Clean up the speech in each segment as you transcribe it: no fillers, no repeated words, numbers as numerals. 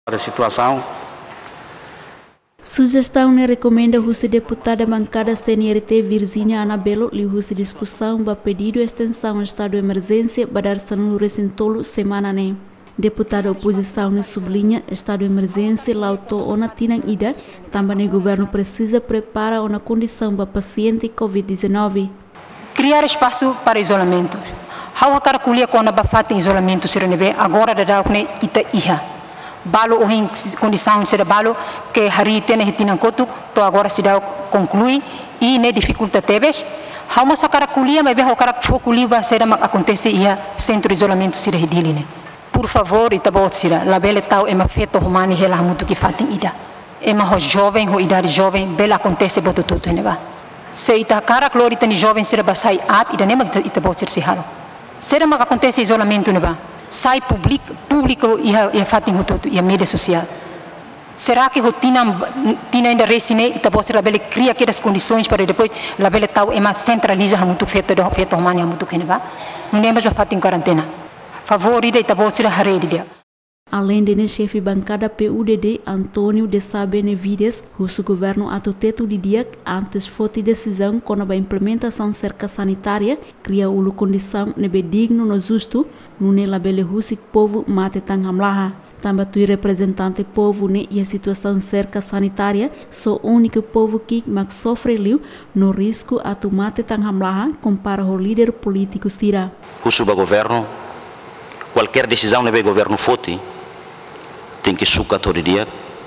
A situação. Sugestão ne recomenda a deputada bancada CNRT Virginia Anabelo li a discussão ba pedido extensão ao estado de emergência ba dar no recentolo semana ne. Deputada oposição ne sublinha estado de emergência lauto ona tinang ida também o governo precisa preparar uma condição ba paciente COVID-19. Criar espaço para isolamento. How a caraculia com a fatin isolamento serenebe agora da dar ne ita iha. Balo ou em condição de ser balo que hari tene hetinan kotuk to agora se dá conclui e ne dificulta tebes how mas cara culia mas bem o cara foculia vai ser acontece ia centro de isolamento se rediline por favor itabot sira la bela tal é Feto romani hela muito que fatin ida é uma jovem ou idade jovem bela acontece boto tudo ne va se ita cara clorita ni jovem ser basai up ida ne itabot ser se halo será mas acontece isolamento ne va sai público e fatin hutoto e a mídia social. Será que rotina ainda resine e tá você labele cria aquelas condições para depois labele tal é mais centraliza muito feito do feto humano muito que não vai? Não lembra já fatin quarentena. Favorita e tá você a rede. Além de chefe bancada PUDD Antônio de Sabenevides, o governo atoteto de dia antes foi decisão quando a implementação cerca sanitária cria uma condição nebe digno no justo no ne labele husi povo mate tangamlaha. Também tu representante povo ne e a situação cerca sanitária só único povo que mas sofre liu no risco a tu mate tangamlaha compara o líder político tira. O governo qualquer decisão nebe governo foti tem que sucar todo dia.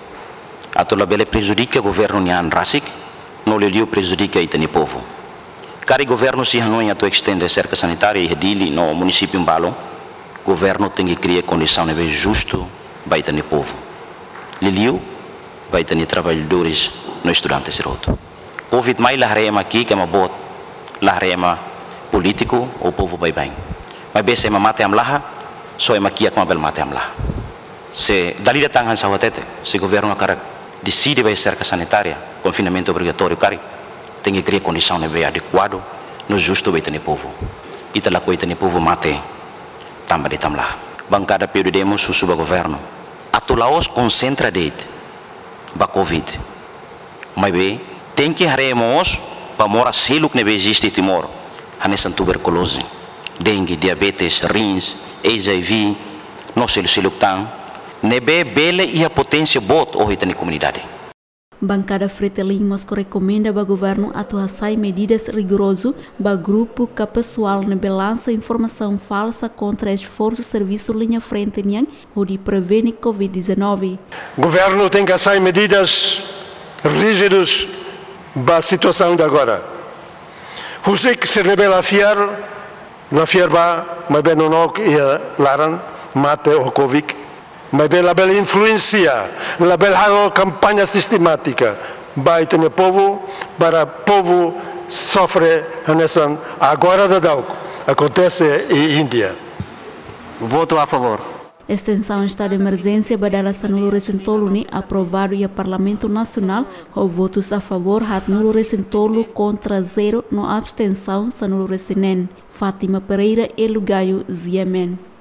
A toda bela prejudica o governo nian rasik, não lhe prejudica o povo. Cada governo se não é to extende cerca sanitária e redili no município Mbalo, o governo tem que criar condição de justo para o povo. Liliu vai ter trabalhadores no estudantes roto. Covid mais la rema aqui que é uma bot, la rema político o povo vai bem. Mas bem se mate amlaha, só é aqui que bel mate amlaha. Se dali datang han sawatete, se governo akara decide vai cerca sanitária, confinamento obrigatório, cari tem que criar condição de adequado, no justo vai ter povo. E tala coita ne povo mate tamba de tamla. Bancada PUDD suba governo. Atulaos concentra date ba Covid. Mas bem, tem que haremos para mora seluk nebe existe timor. Hanesan tuberculose, dengue, diabetes, rins, HIV, no seluk tang. Nebe bele e a potência bot ou na comunidade. Bancada Fretelin Mosco recomenda ao governo atuar medidas rigorosas para grupo que pessoal nebe lança informação falsa contra esforço serviço linha frente niang ou de prevenir COVID-19. O governo tem que assumir medidas rígidas para a situação de agora. Você que se nebe la fiar ba, mas bem não e laran mate o Covid. Mas pela bela influência, la bela campanha sistemática, vai ter povo para o povo sofre nessa agora da Dauco. Acontece em Índia. Voto a favor. Extensão em estado de emergência badala sanulo recentolo ni aprovado e a Parlamento Nacional ou votos a favor hat nulo recentolo contra 0 no abstenção sanulo recenen. Fátima Pereira, Elugaio, Ziemen.